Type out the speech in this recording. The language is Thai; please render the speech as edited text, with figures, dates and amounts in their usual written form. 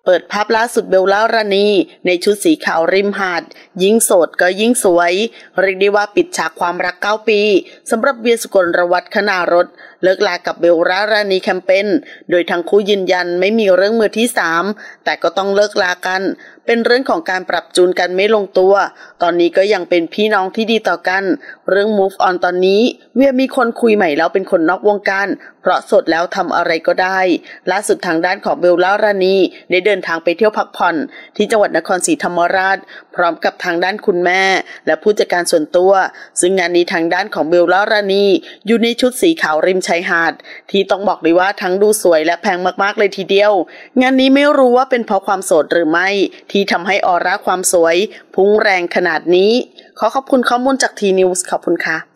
เปิดภาพล่าสุดเบลล่ารานีในชุดสีขาวริมหาดยิ่งโสดก็ยิ่งสวยเรียกได้ว่าปิดฉากความรัก9 ปีสำหรับเวียสุกลวัฒน์ คณารสเลิกลากับเบลล่ารานีแคมเปญโดยทั้งคู่ยืนยันไม่มีเรื่องมือที่3แต่ก็ต้องเลิกลากันเป็นเรื่องของการปรับจูนกันไม่ลงตัวตอนนี้ก็ยังเป็นพี่น้องที่ดีต่อกันเรื่อง move on ตอนนี้เวียมีคนคุยใหม่แล้วเป็นคนนอกวงการเพราะโสดแล้วทำอะไรก็ได้ล่าสุดทางด้านของเบลล่ารานีได้เดินทางไปเที่ยวพักผ่อนที่จังหวัดนครศรีธรรมราชพร้อมกับทางด้านคุณแม่และผู้จัดการส่วนตัวซึ่งงานนี้ทางด้านของเบลล่ารานีอยู่ในชุดสีขาวริมชายหาดที่ต้องบอกเลยว่าทั้งดูสวยและแพงมากๆเลยทีเดียวงานนี้ไม่รู้ว่าเป็นเพราะความโสดหรือไม่ที่ทำให้ออร่าความสวยพุ่งแรงขนาดนี้ขอบคุณข้อมูลจากทีนิวส์ขอบคุณค่ะ